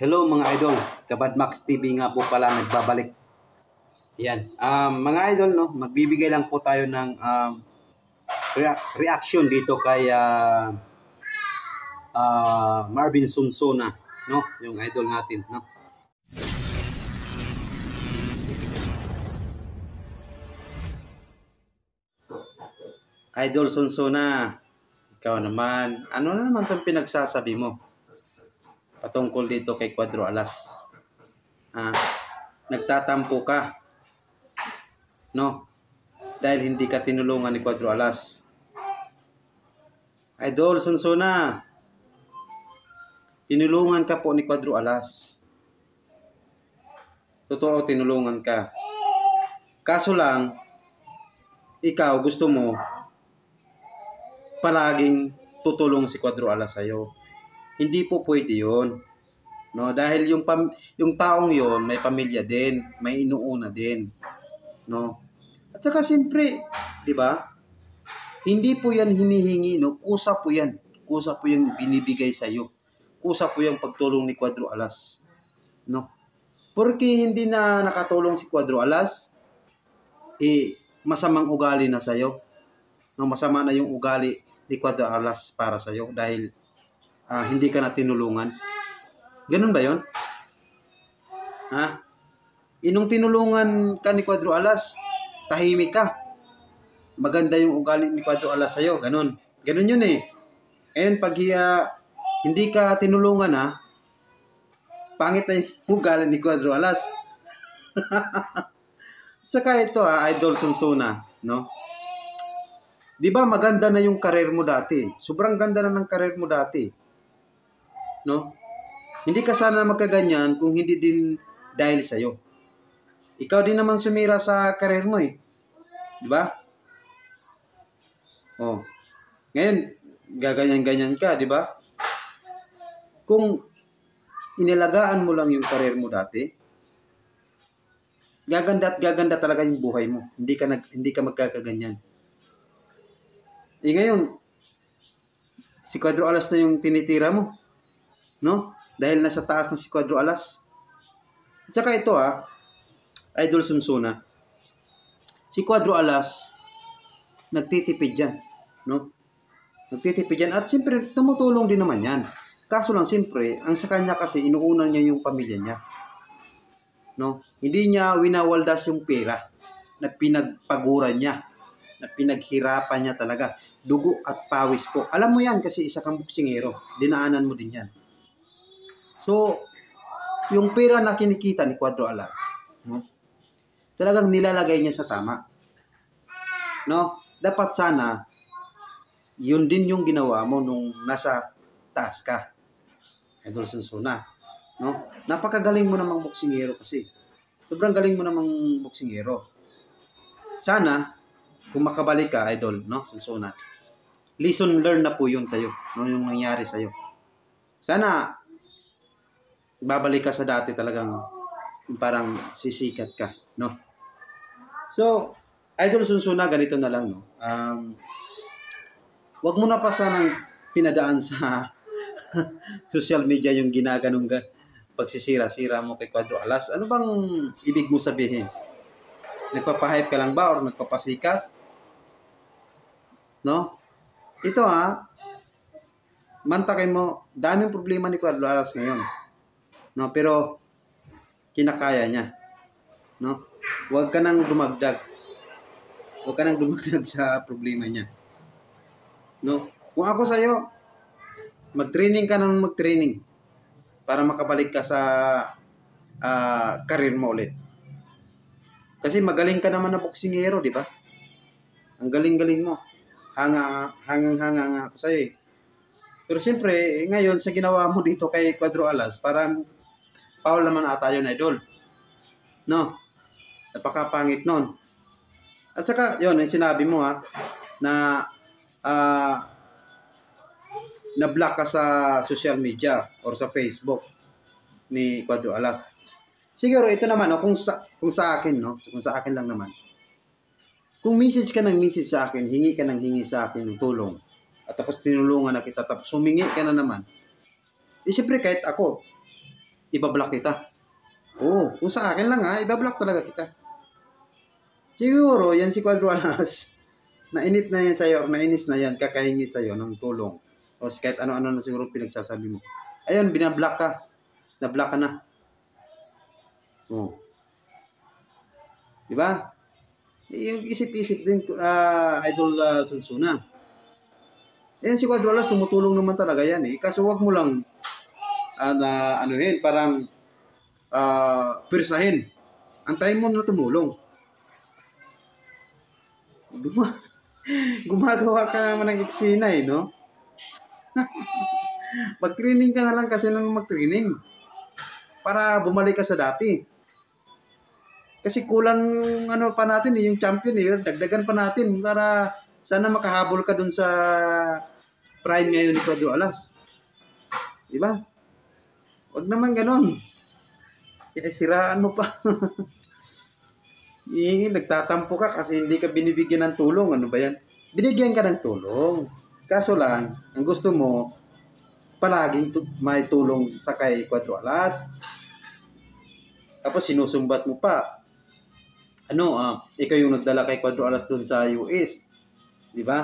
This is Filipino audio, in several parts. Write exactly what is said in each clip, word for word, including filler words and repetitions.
Hello mga idol, Kabadmax T V nga po pala nagbabalik. Yan, um, mga idol, no, magbibigay lang po tayo ng um, rea- reaction dito kay uh, uh, Marvin Sonsona, no, yung idol natin, no. Idol Sonsona, ikaw naman, ano na naman itong pinagsasabi mo patungkol dito kay Cuadro Alas? Ah, nagtatampo ka, no? Dahil hindi ka tinulungan ni Cuadro Alas. Idol Sonsona, tinulungan ka po ni Cuadro Alas. Totoo, tinulungan ka. Kaso lang, ikaw gusto mo palaging tutulong si Cuadro Alas sa'yo. Hindi po pwede yun. No, dahil yung pam yung taong yon may pamilya din, may inuuna din, no? At saka siyempre, 'di ba? Hindi po 'yan hinihingi, no? Kusa po 'yan. Kusa po 'yang binibigay sa iyo. Kusa po 'yang pagtulong ni Cuadro Alas, no? Porque hindi na nakatulong si Cuadro Alas, eh masamang ugali na sa iyo. No, masama na yung ugali ni Cuadro Alas para sa iyo dahil uh, hindi ka na tinulungan. Ganun ba 'yon? Ha? Inong tinulungan ka ni Cuadro Alas, tahimik ka. Maganda yung ugali ni Cuadro Alas sa'yo. Ganun. Ganun yun eh. Ngayon, pag uh, hindi ka tinulungan ha, pangit na yung ugali ni Cuadro Alas. Saka ito ha, Idol Sonsona, no? Di ba maganda na yung karir mo dati? Sobrang ganda na ng karir mo dati. No? Hindi ka sana magkaganyan kung hindi din dahil sa'yo. Ikaw din namang sumira sa karir mo eh. Di ba? Oh. Ngayon, gaganyan-ganyan ka, di ba? Kung inilagaan mo lang yung karir mo dati, gaganda at gaganda talaga yung buhay mo. Hindi ka, nag, hindi ka magkakaganyan. Eh ngayon, si Cuadro Alas na yung tinitira mo. No? Dahil nasa taas ng si Cuadro Alas. At saka ito ah, Idol Sonsona, si Cuadro Alas, nagtitipid yan. No? Nagtitipid yan. At siyempre, tumutulong din naman yan. Kaso lang, siyempre, ang sa kanya kasi, inuuna niya yung pamilya niya. No? Hindi niya winawaldas yung pera na pinagpaguran niya, na pinaghirapan niya talaga. Dugo at pawis po. Alam mo yan kasi isa kang boksingero. Dinaanan mo din yan. So, yung pera na kinikita ni Cuadro Alas, no? Talagang nilalagay niya sa tama. No? Dapat sana, yun din yung ginawa mo nung nasa taas ka. Idol Sonsona. No? Napakagaling mo namang boksingero kasi. Sobrang galing mo namang boksingero. Sana, kung makabalik ka, Idol, no? Sonsona, lesson learned na po yun sa'yo. No? Yung nangyari sa'yo. Sana, babalik ka sa dati talagang parang sisikat ka, no? So, Idol Sonsona, ganito na lang, no? Um, wag mo na pa sanang pinadaan sa social media yung ginaganong pagsisira-sira mo kay Cuadro Alas. Ano bang ibig mo sabihin? Nagpapahype ka lang ba or nagpapasikat? No? Ito ha, mantakin mo, daming problema ni Cuadro Alas ngayon. No, pero kinakaya niya. No? Huwag ka nang dumagdag. Huwag ka nang dumagdag sa problema niya. No? Kung ako sa iyo, mag-training ka nang mag-training para makabalik ka sa uh, career mo ulit. Kasi magaling ka naman na boksingero, di ba? Ang galing-galing mo. Hanga, hangang-hanga nga ako sa iyo. Eh. Pero siyempre, ngayon sa ginawa mo dito kay Cuadro Alas, parang Paul naman ata yun, Idol. No? Napakapangit nun. At saka, yun, yung sinabi mo ha, na uh, na-block ka sa social media or sa Facebook ni Cuadro Alas. Siguro, ito naman, no, kung, sa, kung sa akin, no? Kung sa akin lang naman. Kung message ka ng message sa akin, hingi ka ng hingi sa akin ng tulong, at tapos tinulungan na kita, tapos humingi ka na naman, eh, siyempre, kahit ako, ibablock kita. Oo, kung sa akin lang ha, ibablock talaga kita. Siguro, yan si Cuadro Alas, nainip na yan sa'yo, or nainis na yan, kakahingi sa'yo ng tulong. O kahit ano-ano na siguro pinagsasabi mo. Ayun, binablock ka. Na-block ka na. Oo. Diba? Yung isip-isip din, uh, Idol uh, Sunsuna. Yan si Cuadro Alas, tumutulong naman talaga yan eh. Kaso wag mo lang uh, na anuhin, parang uh, pirsahin. Antayin mo na tumulong. Guma gumagawa ka naman ng eksena eh, no? Mag-training ka na lang kasi nang mag-training. Para bumalik ka sa dati. Kasi kulang ano pa natin eh, yung champion eh. Dagdagan pa natin para sana makahabol ka dun sa prime ngayon ni Cuadro Alas. Diba? Wag naman ganon. Pinasiraan mo pa. Eh, nagtatampo ka kasi hindi ka binibigyan ng tulong. Ano ba yan? Binigyan ka ng tulong. Kaso lang, ang gusto mo, palaging may tulong sa kay Cuadro Alas. Tapos sinusumbat mo pa. Ano, uh, ikaw yung nagdala kay Cuadro Alas dun sa U S. Di ba?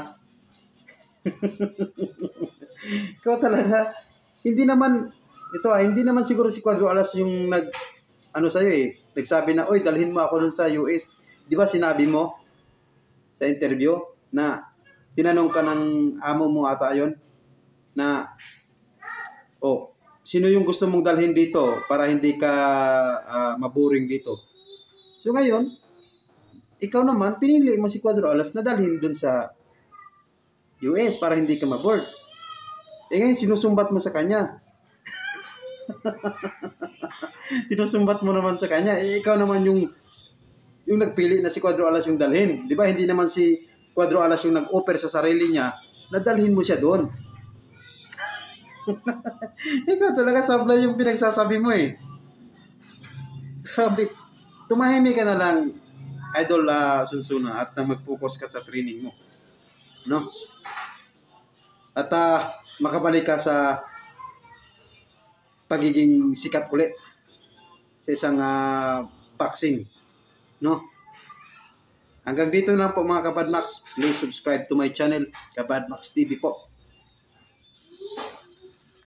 Ikaw talaga, hindi naman, ito ah, hindi naman siguro si Cuadro Alas yung nag, ano sa'yo eh, nagsabi na, oy, dalhin mo ako dun sa U S. Di ba sinabi mo sa interview na tinanong ka ng amo mo ata yun na, oh, sino yung gusto mong dalhin dito para hindi ka uh, maboring dito? So ngayon, ikaw naman, pinili mo si Cuadro Alas na dalhin dun sa U S para hindi ka maboard. Eh ngayon, sinusumbat mo sa kanya. Sinusumbat mo naman sa kanya. Eh, ikaw naman yung yung nagpili na si Cuadro Alas yung dalhin. Di ba? Hindi naman si Cuadro Alas yung nag-offer sa sarili niya na dalhin mo siya doon. Ikaw talaga sablay yung pinagsasabi mo eh. Grabe. Tumahimik ka na lang, Idol uh, Sunsuna, at na mag-focus ka sa training mo. No? At uh, makabalik ka sa pagiging sikat ulit sa isang uh, boxing, no? Hanggang dito lang po mga Kabadmax. Please subscribe to my channel, Kabadmax T V po.